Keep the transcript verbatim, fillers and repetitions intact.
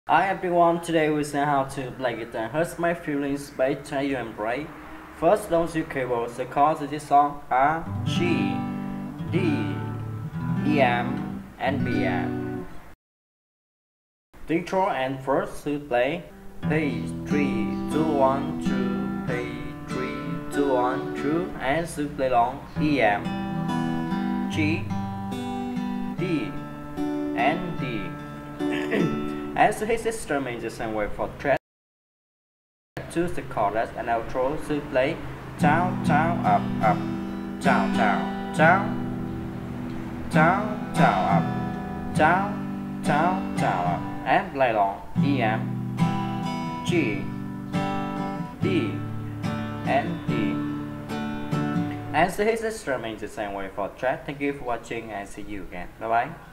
Hi everyone, today we see how to play guitar Hurts My Feelings by KhaTo McRae. First, those two keyboards, the chords of this song are G, D, E M, and B M. The intro and first to play P three two one two, P three two one two, and to play long E M, G, D, and D. And so his instrument is the same way for track. Choose the chorus and outro to play down, down, up, up, down, down, down, down, down, up, down, down, down, up, and play long E M, G, D, and D. And so his instrument is the same way for track. Thank you for watching and see you again. Bye bye.